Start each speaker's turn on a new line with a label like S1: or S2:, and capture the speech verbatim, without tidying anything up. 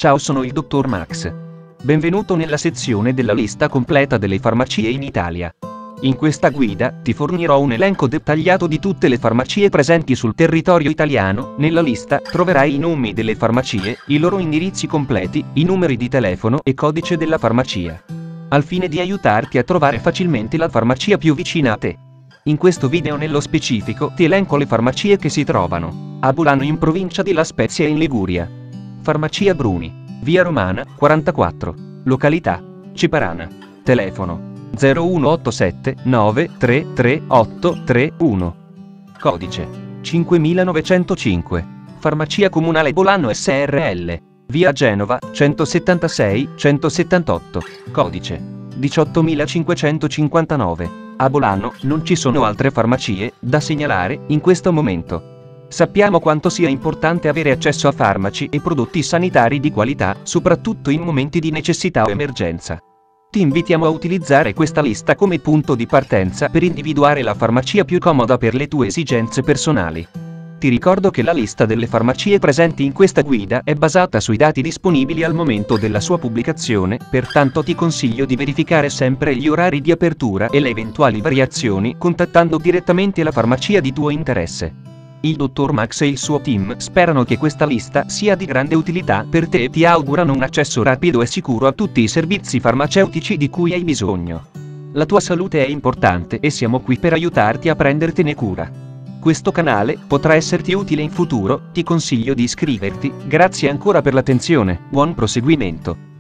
S1: Ciao, sono il dottor Max. Benvenuto nella sezione della lista completa delle farmacie in Italia. In questa guida ti fornirò un elenco dettagliato di tutte le farmacie presenti sul territorio italiano. Nella lista troverai i nomi delle farmacie, i loro indirizzi completi, i numeri di telefono e codice della farmacia, al fine di aiutarti a trovare facilmente la farmacia più vicina a te. In questo video nello specifico ti elenco le farmacie che si trovano a Bulano in provincia di La Spezia in Liguria. Farmacia Bruni, via Romana, quarantaquattro, località Ciparana. Telefono zero uno otto sette nove tre tre otto tre uno. Codice cinquemilanovecentoscinque. Farmacia Comunale Bulano S R L, via Genova, centosettantasei centosettantotto. Codice diciottomilacinquecentocinquantanove. A Bulano non ci sono altre farmacie da segnalare in questo momento. Sappiamo quanto sia importante avere accesso a farmaci e prodotti sanitari di qualità, soprattutto in momenti di necessità o emergenza. Ti invitiamo a utilizzare questa lista come punto di partenza per individuare la farmacia più comoda per le tue esigenze personali. Ti ricordo che la lista delle farmacie presenti in questa guida è basata sui dati disponibili al momento della sua pubblicazione, pertanto ti consiglio di verificare sempre gli orari di apertura e le eventuali variazioni contattando direttamente la farmacia di tuo interesse. Il dottor Max e il suo team sperano che questa lista sia di grande utilità per te e ti augurano un accesso rapido e sicuro a tutti i servizi farmaceutici di cui hai bisogno. La tua salute è importante e siamo qui per aiutarti a prendertene cura. Questo canale potrà esserti utile in futuro, ti consiglio di iscriverti. Grazie ancora per l'attenzione, buon proseguimento.